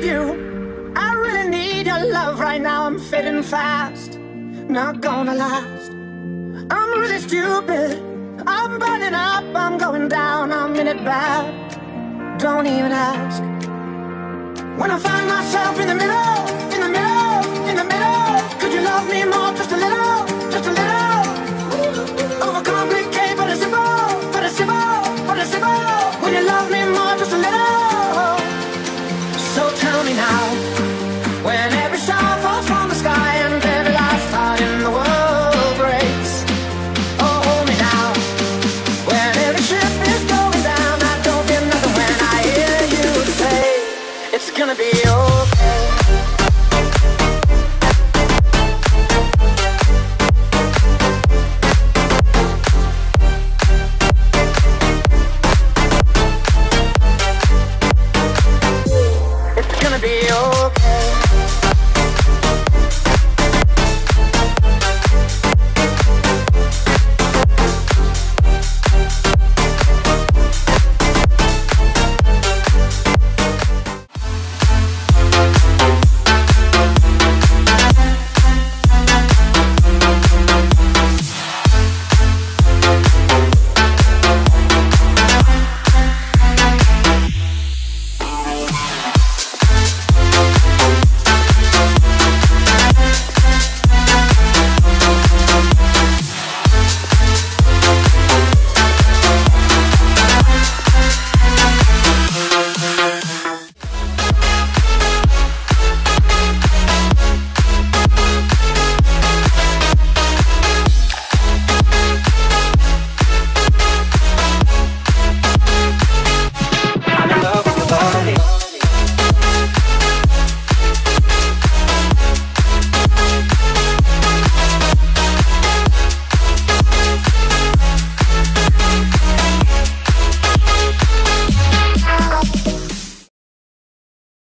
you. I really need your love right now. I'm fading fast, not gonna last. I'm really stupid, I'm burning up, I'm going down, I'm in it bad. Don't even ask. When I find myself in the middle, in the middle, in the middle, could you love me more, just a little, just a little? Overcomplicate, but it's simple, but it's simple, but it's simple. When you love me more, just a little. So tell me now, when every star falls from the sky and every last heart in the world breaks. Oh, hold me now, when every ship is going down. I don't feel nothing when I hear you say it's gonna be okay. It's gonna be okay.